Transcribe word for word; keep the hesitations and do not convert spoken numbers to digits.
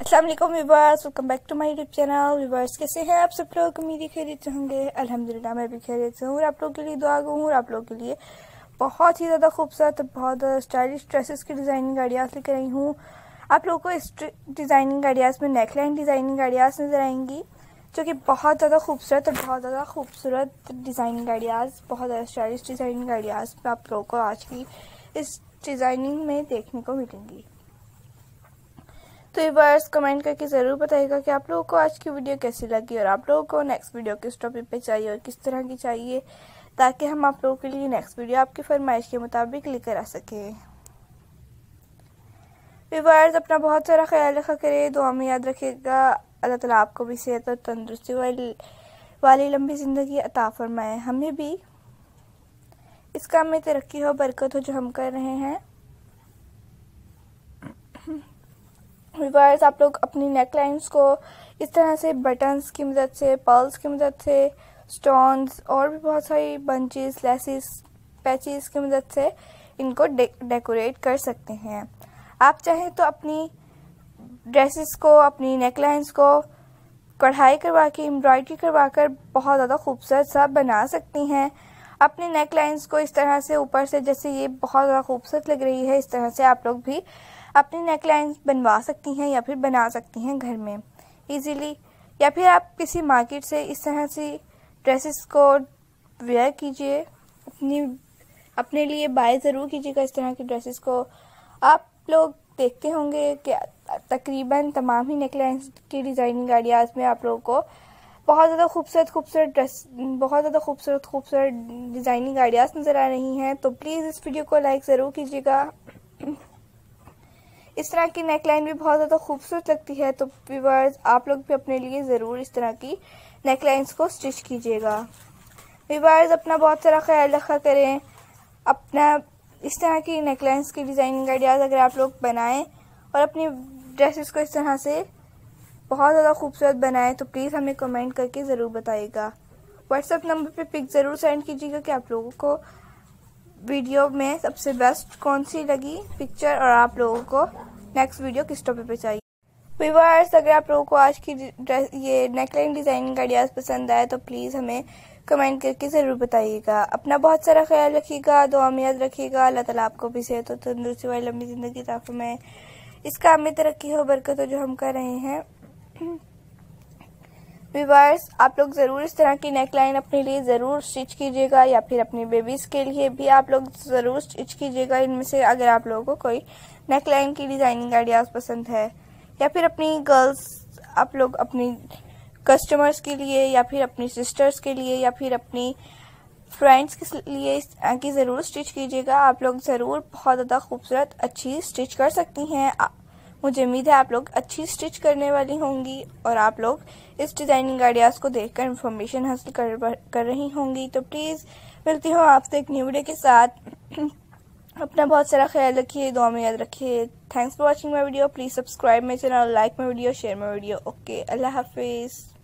अस्सलाम वालेकुम viewers, welcome back to my YouTube channel. Viewers कैसे हैं आप सब लोग? उम्मीद खैरियत से होंगे। अल्हम्दुलिल्लाह मैं भी खैरियत से हूँ और आप लोगों के लिए दुआ गो हूँ और आप लोगों के लिए बहुत ही ज़्यादा खूबसूरत, बहुत स्टाइलिश ड्रेसेस की डिज़ाइनिंग आइडियाज़ लेकर आई हूँ। आप लोगों को इस डिज़ाइनिंग आइडियाज़ में नेकलाइन डिज़ाइनिंग आइडियाज़ नज़र आएंगी जो कि बहुत ज़्यादा खूबसूरत और बहुत ज़्यादा खूबसूरत डिज़ाइनिंग आइडियाज़, बहुत ज़्यादा स्टाइलिश डिज़ाइनिंग आइडियाज़ आप लोगों को आज की इस डिज़ाइनिंग में देखने को मिलेंगी। तो व्यूअर्स कमेंट करके ज़रूर बताइएगा कि आप लोगों को आज की वीडियो कैसी लगी और आप लोगों को नेक्स्ट वीडियो किस टॉपिक पे चाहिए और किस तरह की चाहिए, ताकि हम आप लोगों के लिए नेक्स्ट वीडियो आपकी फरमाइश के मुताबिक लेकर आ सकें। व्यूअर्स अपना बहुत सारा ख्याल रखा करें, दुआ में याद रखिएगा। अल्लाह ताला आपको भी सेहत और तंदुरुस्ती वाली वाली लंबी ज़िंदगी अता फरमाए, हमें भी इस काम में तरक्की हो, बरकत हो जो हम कर रहे हैं। व्यूअर्स आप लोग अपनी नेकलाइंस को इस तरह से बटन्स की मदद से, पर्ल्स की मदद से, स्टोन्स और भी बहुत सारी बंचेस, लेसेस, पैचेस की मदद से इनको डे, डेकोरेट कर सकते हैं। आप चाहें तो अपनी ड्रेसेस को, अपनी नेकलाइंस को कढ़ाई करवा के, एम्ब्रॉयडरी करवा कर बहुत ज़्यादा खूबसूरत सा बना सकती हैं। अपनी नेकलाइंस को इस तरह से ऊपर से, जैसे ये बहुत ज़्यादा खूबसूरत लग रही है, इस तरह से आप लोग भी अपनी नेकलाइन बनवा सकती हैं या फिर बना सकती हैं घर में इजीली, या फिर आप किसी मार्केट से इस तरह से ड्रेसेस को वेयर कीजिए, अपनी अपने लिए बाय ज़रूर कीजिएगा। इस तरह की ड्रेसेस को आप लोग देखते होंगे कि तकरीबन तमाम ही नेकलाइंस की डिज़ाइनिंग आइडियाज़ में आप लोगों को बहुत ज़्यादा खूबसूरत खूबसूरत ड्रेस, बहुत ज़्यादा खूबसूरत खूबसूरत डिज़ाइनिंग आइडियाज़ नज़र आ रही हैं। तो प्लीज़ इस वीडियो को लाइक ज़रूर कीजिएगा। इस तरह की नेकलाइन भी बहुत ज़्यादा खूबसूरत लगती है, तो व्यूअर्स आप लोग भी अपने लिए ज़रूर इस तरह की नेकलाइंस को स्टिच कीजिएगा। व्यूअर्स अपना बहुत सारा ख्याल रखा करें। अपना इस तरह की नेकलाइंस की डिज़ाइनिंग आइडियाज़ अगर आप लोग बनाएं और अपनी ड्रेसेस को इस तरह से बहुत ज़्यादा खूबसूरत बनाएं तो प्लीज़ हमें कमेंट करके ज़रूर बताइएगा। व्हाट्सएप नंबर पे पिक ज़रूर सेंड कीजिएगा कि आप लोगों को वीडियो में सबसे बेस्ट कौन सी लगी पिक्चर और आप लोगों को नेक्स्ट वीडियो किस टॉपिक पे चाहिए। व्यूअर्स अगर आप लोगों को आज की ये नेकलाइन डिज़ाइनिंग आइडियाज़ पसंद आए तो प्लीज़ हमें कमेंट करके ज़रूर बताइएगा। अपना बहुत सारा ख्याल रखिएगा, दुआ में याद रखिएगा। अल्लाह ताला आपको भी सेहत और तंदुरुस्ती वाली लंबी ज़िंदगी अता फरमाए, इस काम में तरक्की हो, बरकत हो जो हम कर रहे हैं। व्यूअर्स आप लोग ज़रूर इस तरह की नेकलाइन अपने लिए ज़रूर स्टिच कीजिएगा या फिर अपनी बेबीज़ के लिए भी आप लोग ज़रूर स्टिच कीजिएगा। इनमें से अगर आप लोगों को कोई नेकलाइन की डिज़ाइनिंग आइडियाज़ पसंद है, या फिर अपनी गर्ल्स, आप लोग अपनी कस्टमर्स के लिए या फिर अपनी सिस्टर्स के लिए या फिर अपनी फ्रेंड्स के लिए इस तरह की ज़रूर स्टिच कीजिएगा। आप लोग ज़रूर बहुत ज़्यादा खूबसूरत अच्छी स्टिच कर सकती हैं। मुझे उम्मीद है आप लोग अच्छी स्टिच करने वाली होंगी और आप लोग इस डिज़ाइनिंग आइडियाज़ को देखकर इन्फॉर्मेशन हासिल कर कर रही होंगी। तो प्लीज़ मिलती हूँ आपसे एक न्यू वीडियो के साथ। अपना बहुत सारा ख्याल रखिए, दुआ में याद रखिए। Thanks for watching my video. Please subscribe my channel, like my video, share my video. Okay, अल्लाह हाफिज़।